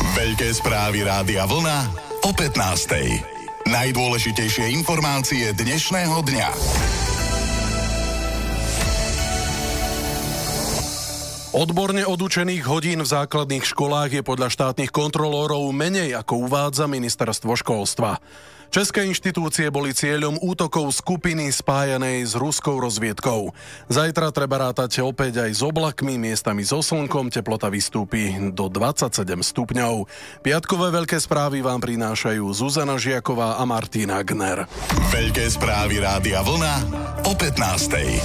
Veľké správy Rádia Vlna o 15:00. Najdôležitejšie informácie dnešného dňa. Odborne odučených hodín v základných školách je podľa štátnych kontrolórov menej, ako uvádza ministerstvo školstva. České inštitúcie boli cieľom útokov skupiny spájanej s ruskou rozviedkou. Zajtra treba rátať opäť aj s oblakmi, miestami so slnkom, teplota vystúpi do 27 stupňov. Piatkové veľké správy vám prinášajú Zuzana Žiaková a Martin Agner. Veľké správy Rádia Vlna o 15:00.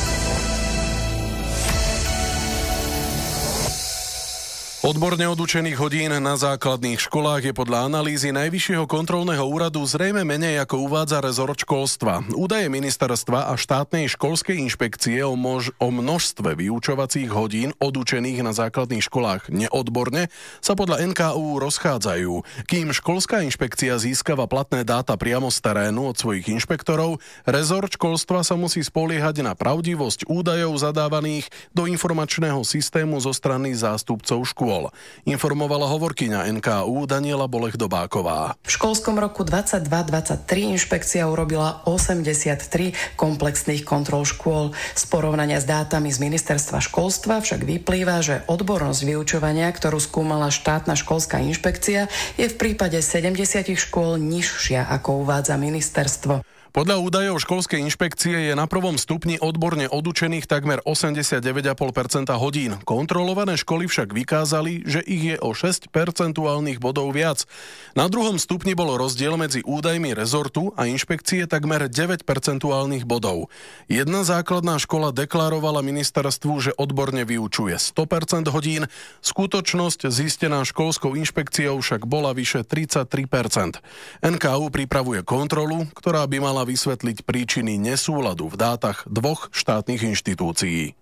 Odborne odučených hodín na základných školách je podľa analýzy Najvyššieho kontrolného úradu zrejme menej, ako uvádza rezort školstva. Údaje ministerstva a štátnej školskej inšpekcie o množstve vyučovacích hodín odučených na základných školách neodborne sa podľa NKÚ rozchádzajú. Kým školská inšpekcia získava platné dáta priamo z terénu od svojich inšpektorov, rezort školstva sa musí spoliehať na pravdivosť údajov zadávaných do informačného systému zo strany zástupcov škôl. Informovala hovorkyňa NKÚ Daniela Bolech-Dobáková. V školskom roku 22-23 inšpekcia urobila 83 komplexných kontrol škôl. Z porovnania s dátami z ministerstva školstva však vyplýva, že odbornosť vyučovania, ktorú skúmala štátna školská inšpekcia, je v prípade 70 škôl nižšia, ako uvádza ministerstvo. Podľa údajov školskej inšpekcie je na prvom stupni odborne odučených takmer 89,5% hodín. Kontrolované školy však vykázali, že ich je o 6 percentuálnych bodov viac. Na druhom stupni bol rozdiel medzi údajmi rezortu a inšpekcie takmer 9 percentuálnych bodov. Jedna základná škola deklarovala ministerstvu, že odborne vyučuje 100% hodín, skutočnosť zistená školskou inšpekciou však bola vyše 33%. NKÚ pripravuje kontrolu, ktorá by mala vysvetliť príčiny nesúladu v dátach dvoch štátnych inštitúcií.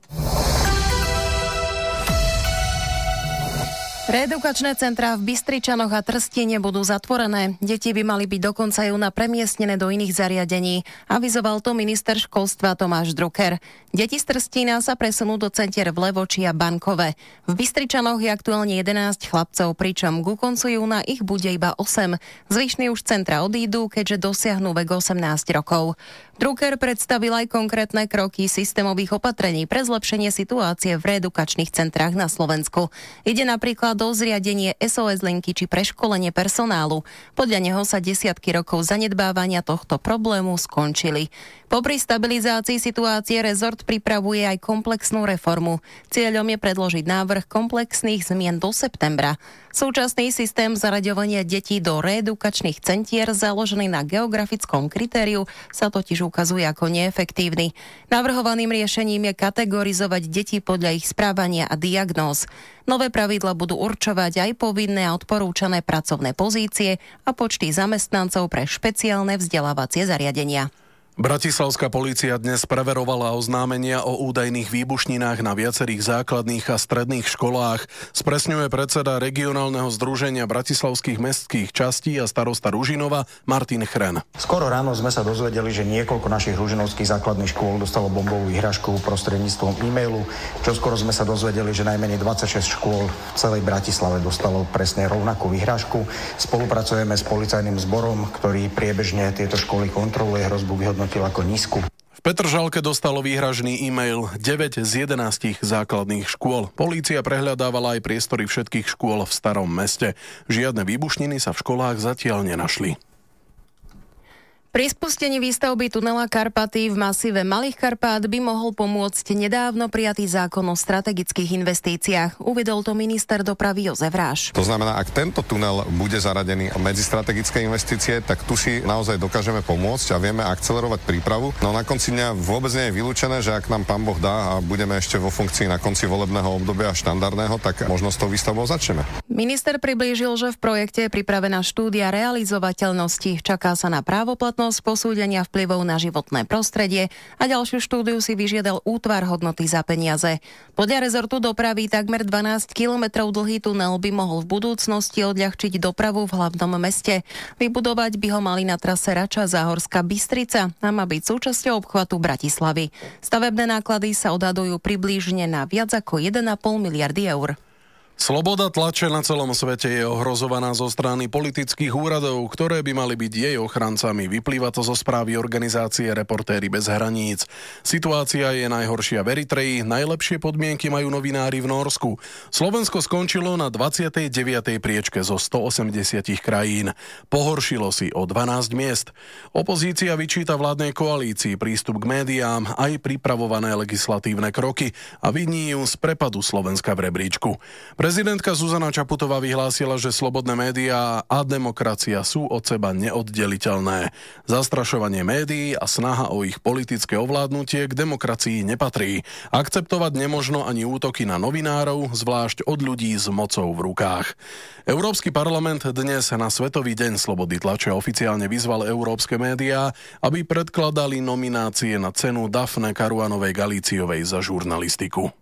Reedukačné centrá v Bystričanoch a Trstine budú zatvorené. Deti by mali byť do konca júna premiestnené do iných zariadení. Avizoval to minister školstva Tomáš Drucker. Deti z Trstína sa presunú do centier v Levoči a Bankove. V Bystričanoch je aktuálne 11 chlapcov, pričom ku koncu júna ich bude iba 8. Zvyšní už centra odídu, keďže dosiahnu vek 18 rokov. Drucker predstavil aj konkrétne kroky systémových opatrení pre zlepšenie situácie v reedukačných centrách na Slovensku. Ide napríklad do zriadenie SOS linky či preškolenie personálu. Podľa neho sa desiatky rokov zanedbávania tohto problému skončili. Popri stabilizácii situácie rezort pripravuje aj komplexnú reformu. Cieľom je predložiť návrh komplexných zmien do septembra. Súčasný systém zaraďovania detí do reedukačných centier založený na geografickom kritériu sa totiž ukazuje ako neefektívny. Navrhovaným riešením je kategorizovať deti podľa ich správania a diagnóz. Nové pravidlá budú určovať aj povinné a odporúčané pracovné pozície a počty zamestnancov pre špeciálne vzdelávacie zariadenia. Bratislavská polícia dnes preverovala oznámenia o údajných výbušninách na viacerých základných a stredných školách. Spresňuje predseda regionálneho združenia bratislavských mestských častí a starosta Ružinova Martin Chren. Skoro ráno sme sa dozvedeli, že niekoľko našich ružinovských základných škôl dostalo bombovú výhražku prostredníctvom e-mailu. Čoskoro sme sa dozvedeli, že najmenej 26 škôl v celej Bratislave dostalo presne rovnakú výhražku. Spolupracujeme s policajným zborom, ktorý priebežne tieto školy kontroluje, hrozbu vyhodnotil ako nízku. V Petržalke dostalo výhražný e-mail 9 z 11 základných škôl. Polícia prehľadávala aj priestory všetkých škôl v Starom meste. Žiadne výbušniny sa v školách zatiaľ nenašli. Pri spustení výstavby tunela Karpaty v masíve Malých Karpát by mohol pomôcť nedávno prijatý zákon o strategických investíciách. Uvedol to minister dopravy Jozef Ráš. To znamená, ak tento tunel bude zaradený medzi strategické investície, tak tu si naozaj dokážeme pomôcť a vieme akcelerovať prípravu. No na konci dňa vôbec nie je vylúčené, že ak nám pán Boh dá a budeme ešte vo funkcii na konci volebného obdobia štandardného, tak možno s tou výstavbou začneme. Minister priblížil, že v projekte je pripravená štúdia realizovateľnosti. Čaká sa na právoplatnosť posúdenia vplyvov na životné prostredie a ďalšiu štúdiu si vyžiadal útvar hodnoty za peniaze. Podľa rezortu dopravy takmer 12 kilometrov dlhý tunel by mohol v budúcnosti odľahčiť dopravu v hlavnom meste. Vybudovať by ho mali na trase Rača Záhorská Bystrica a má byť súčasťou obchvatu Bratislavy. Stavebné náklady sa odhadujú približne na viac ako 1,5 miliardy eur. Sloboda tlače na celom svete je ohrozovaná zo strany politických úradov, ktoré by mali byť jej ochrancami. Vyplýva to zo správy organizácie Reportéri bez hraníc. Situácia je najhoršia v Eritreji, najlepšie podmienky majú novinári v Nórsku. Slovensko skončilo na 29. priečke zo 180 krajín. Pohoršilo si o 12 miest. Opozícia vyčíta vládnej koalícii prístup k médiám aj pripravované legislatívne kroky a viní ju z prepadu Slovenska v rebríčku. Prezidentka Zuzana Čaputová vyhlásila, že slobodné médiá a demokracia sú od seba neoddeliteľné. Zastrašovanie médií a snaha o ich politické ovládnutie k demokracii nepatrí. Akceptovať nemožno ani útoky na novinárov, zvlášť od ľudí s mocou v rukách. Európsky parlament dnes na Svetový deň slobody tlače oficiálne vyzval európske médiá, aby predkladali nominácie na cenu Daphne Caruanovej Galiziovej za žurnalistiku.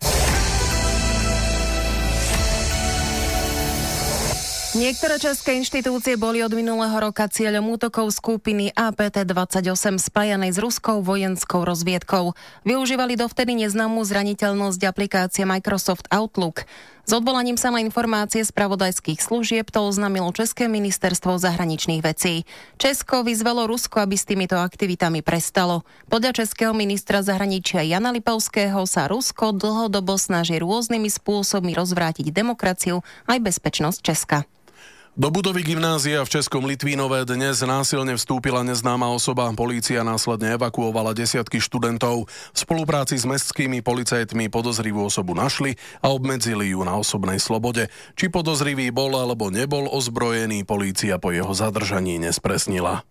Niektoré české inštitúcie boli od minulého roka cieľom útokov skupiny APT-28 spájanej s ruskou vojenskou rozviedkou. Využívali dovtedy neznámú zraniteľnosť aplikácie Microsoft Outlook. S odvolaním sa na informácie spravodajských služieb to oznámilo České ministerstvo zahraničných vecí. Česko vyzvalo Rusko, aby s týmito aktivitami prestalo. Podľa českého ministra zahraničia Jana Lipovského sa Rusko dlhodobo snaží rôznymi spôsobmi rozvrátiť demokraciu aj bezpečnosť Česka. Do budovy gymnázia v Českom Litvínove dnes násilne vstúpila neznáma osoba. Polícia následne evakuovala desiatky študentov. V spolupráci s mestskými policajtmi podozrivú osobu našli a obmedzili ju na osobnej slobode. Či podozrivý bol alebo nebol ozbrojený, polícia po jeho zadržaní nespresnila.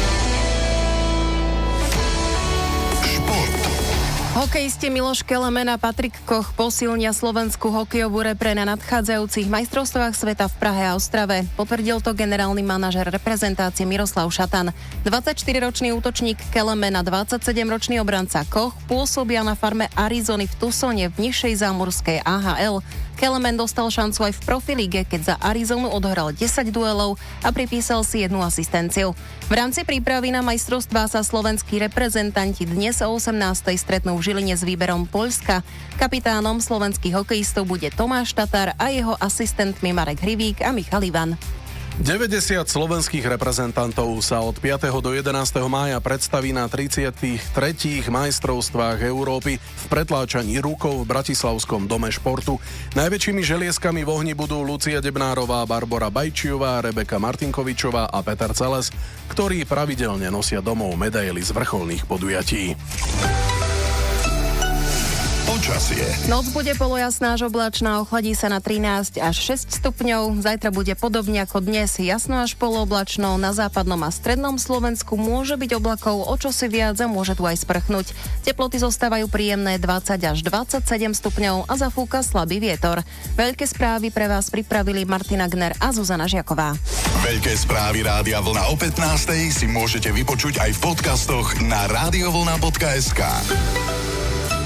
Hokejisti Miloš Kelemen a Patrik Koch posilnia slovenskú hokejovú repre na nadchádzajúcich majstrovstvách sveta v Prahe a Ostrave. Potvrdil to generálny manažer reprezentácie Miroslav Šatan. 24-ročný útočník Kelemen a 27-ročný obranca Koch pôsobia na farme Arizony v Tucsone v nižšej zámorskej AHL. Kelemen dostal šancu aj v profilíge, keď za Arizonu odohral 10 duelov a pripísal si 1 asistenciu. V rámci prípravy na majstrovstvá sa slovenskí reprezentanti dnes o 18. stretnú v Žiline s výberom Poľska. Kapitánom slovenských hokejistov bude Tomáš Tatar a jeho asistentmi Marek Hrivík a Michal Ivan. 90 slovenských reprezentantov sa od 5. do 11. mája predstaví na 33. majstrovstvách Európy v pretláčaní rukou v Bratislavskom dome športu. Najväčšími želieskami v ohni budú Lucia Debnárová, Barbora Bajčiová, Rebeka Martinkovičová a Peter Celes, ktorí pravidelne nosia domov medaily z vrcholných podujatí. Počasie. Noc bude polojasná až oblačná, ochladí sa na 13 až 6 stupňov. Zajtra bude podobne ako dnes, jasno až polooblačno. Na západnom a strednom Slovensku môže byť oblakov o čosi viac a môže tu aj sprchnúť. Teploty zostávajú príjemné 20 až 27 stupňov a zafúka slabý vietor. Veľké správy pre vás pripravili Martina Gner a Zuzana Žiaková. Veľké správy Rádia Vlna o 15:00 si môžete vypočuť aj v podcastoch na radiovlna.sk.